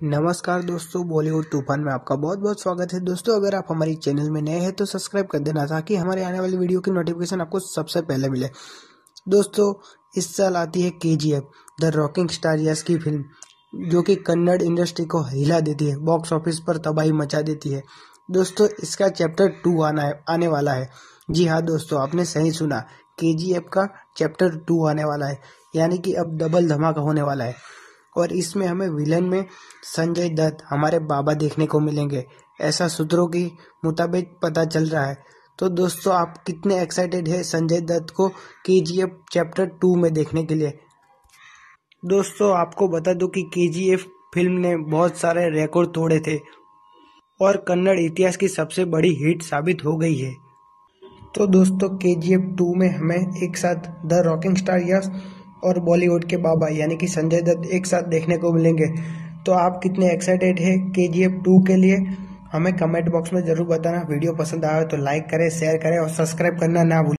नमस्कार दोस्तों, बॉलीवुड तूफान में आपका बहुत बहुत स्वागत है। दोस्तों, अगर आप हमारी चैनल में नए हैं तो सब्सक्राइब कर देना ताकि हमारे आने वाली वीडियो की नोटिफिकेशन आपको सबसे पहले मिले। दोस्तों, इस साल आती है KGF the rocking star Yash की फिल्म, जो कि कन्नड़ इंडस्ट्री को हिला देती है, बॉक्स ऑफिस पर तबाही मचा देती है। दोस्तों, इसका चैप्टर 2 आने वाला है। जी हाँ दोस्तों, आपने सही सुना, KGF का चैप्टर 2 आने वाला है, यानी कि अब डबल धमाका होने वाला है। और इसमें हमें विलन में संजय दत्त, हमारे बाबा देखने को मिलेंगे, ऐसा सूत्रों के मुताबिक पता चल रहा है। तो दोस्तों, आप कितने एक्साइटेड है संजय दत्त को KGF चैप्टर 2 में देखने के लिए? दोस्तों, आपको बता दूं कि KGF फिल्म ने बहुत सारे रिकॉर्ड तोड़े थे और कन्नड़ इतिहास की सबसे बड़ी हिट साबित हो गई है। तो दोस्तों, KGF 2 में हमें एक साथ द रॉकिंग स्टार यश और बॉलीवुड के बाबा यानी कि संजय दत्त एक साथ देखने को मिलेंगे। तो आप कितने एक्साइटेड है KGF 2 के लिए? हमें कमेंट बॉक्स में जरूर बताना। वीडियो पसंद आए तो लाइक करें, शेयर करें और सब्सक्राइब करना ना भूलें।